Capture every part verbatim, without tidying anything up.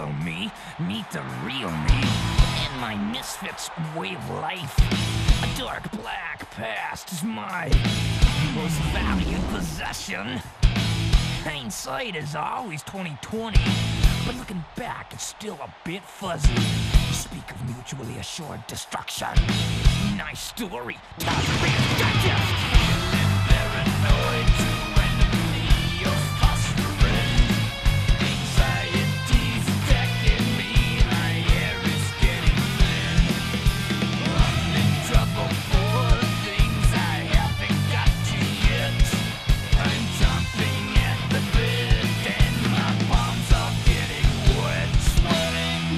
Hello me, meet the real me, and my misfits way of life. A dark black past is my most valued possession. Hindsight is always twenty twenty, but looking back it's still a bit fuzzy. You speak of mutually assured destruction. Nice story, time to digest. Paranoid to enemy, you're fostering. Anxiety's attacking me, my air is getting thin. I'm in trouble for things I haven't got to yet. I'm jumping at the bit and my palms are getting wet. Sweating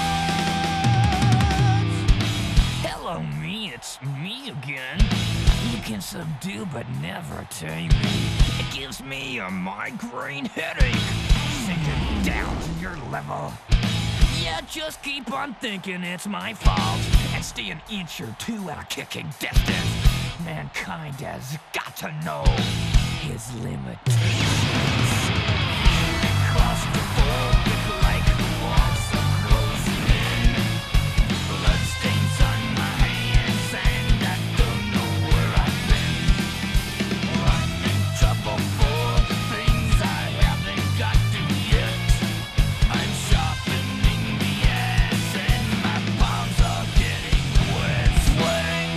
bullets. Hello me, it's me again. You can subdue but never tame me. It gives me a migraine headache, sinking down to your level. Yeah, just keep on thinking it's my fault and stay an inch or two at a kicking distance. Mankind has got to know his limitations. Claustrophobic like the walls are closing in. Bloodstains on my hands and I don't know where I've been. I'm in trouble for the things I haven't got to yet. I'm sharpening the ass and my palms are getting wet. Sweating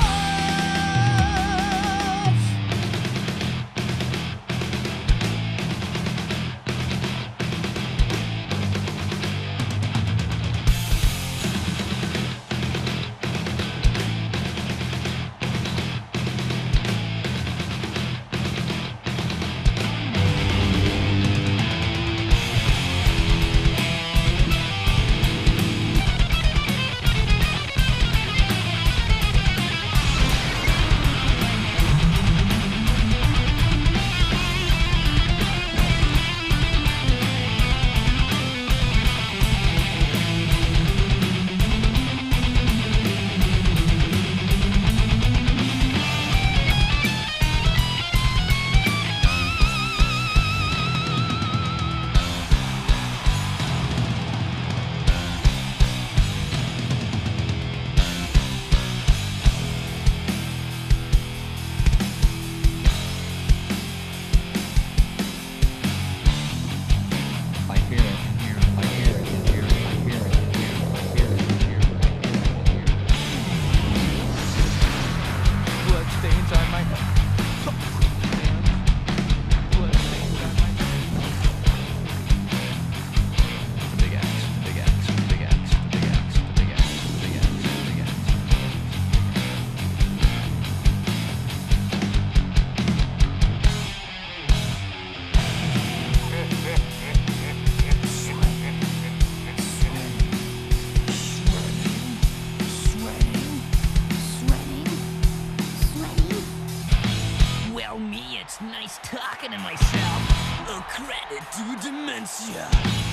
It's nice talking to myself. A credit to dementia.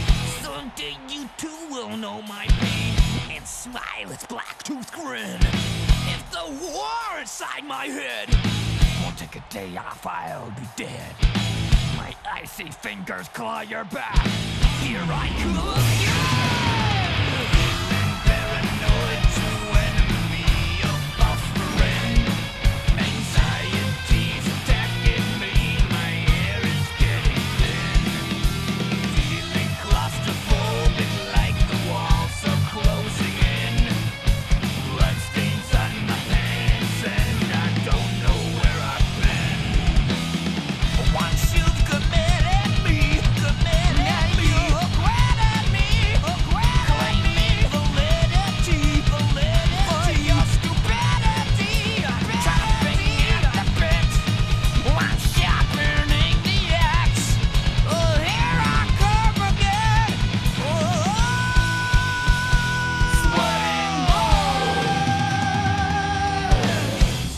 Someday you too will know my pain and smile its black-toothed grin. If the war inside my head won't take a day off, I'll be dead. My icy fingers claw your back. Here I come again. Paranoid to enemy, you're fostering. Anxiety's attacking me, my air is getting thin. Feeling claustrophobic like the walls are closing in. Bloodstains on my hands and I don't know where I've been. Once you've committed me, committed me, acquitted me, claim me validity, validity for your stupidity. Chopping at the bit, I'm sharpening the axe. Oh, here I come again. Oh, sweating bullets.